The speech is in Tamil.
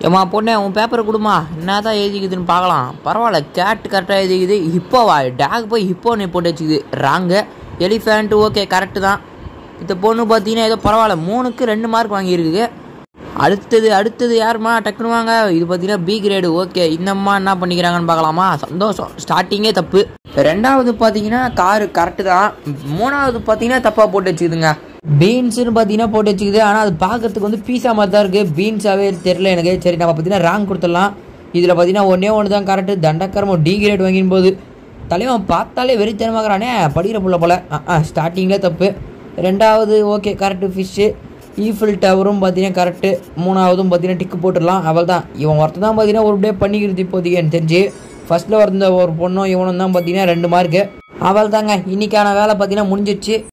ஏம்மா பொண்ணே உன் பேப்பரை கொடுமா என்ன தான் எழுதிக்குதுன்னு பார்க்கலாம். பரவாயில்ல கேட் கரெக்டாக எழுதிக்குது. ஹிப்போவா டேக் போய் ஹிப்போ நீ போட்டு வச்சுக்குது. ராங்கு. எலிஃபேண்ட்டு ஓகே கரெக்டு தான். இந்த பொண்ணு பார்த்தீங்கன்னா ஏதோ பரவாயில்ல 3க்கு 2 மார்க் வாங்கியிருக்கு. அடுத்தது யாருமா டக்குனு வாங்க. இது பார்த்தீங்கன்னா பி கிரேடு. ஓகே இன்னம்மா என்ன பண்ணிக்கிறாங்கன்னு பார்க்கலாமா. சந்தோஷம். ஸ்டார்டிங்கே தப்பு. 2வது பார்த்தீங்கன்னா காரு கரெக்டு தான். 3வது பார்த்தீங்கன்னா தப்பாக போட்டு வச்சுக்குதுங்க. பீன்ஸுன்னு பார்த்தீங்கன்னா போட்டு வச்சுக்குது. ஆனால் அது பார்க்கறதுக்கு வந்து பீஸா மாதிரி தான் இருக்குது. பீன்ஸாகவே தெரில எனக்கு. சரி நம்ம பார்த்தீங்கன்னா ரேங்க் கொடுத்துடலாம். இதில் பார்த்தீங்கன்னா ஒன்று தான் கரெக்டு. தண்டக்கரமும் டி கிரேட் வாங்கின் போது தலைவன் பார்த்தாலே வெறித்தனமாகறானே. படிக்கிற புள்ள போல். ஸ்டார்டிங்கில் தப்பு. 2வது ஓகே கரெக்டு ஃபிஷ்ஷு. ஈஃபில் டவரும் பார்த்தீங்கன்னா கரெக்டு. 3வதும் பார்த்தீங்கன்னா டிக்கு போட்டுடலாம். அவள் தான் இவன் ஒருத்தர் தான் பார்த்தீங்கன்னா ஒரு டே பண்ணிக்கிறது இப்போதைக்கு எனக்கு தெரிஞ்சு. ஃபர்ஸ்ட்டில் வந்த ஒரு பொண்ணும் இவனும் தான் பார்த்தீங்கன்னா 2 மார்க்கு. அவள் தாங்க இன்றைக்கான வேலை பார்த்தீங்கன்னா முடிஞ்சிடுச்சு.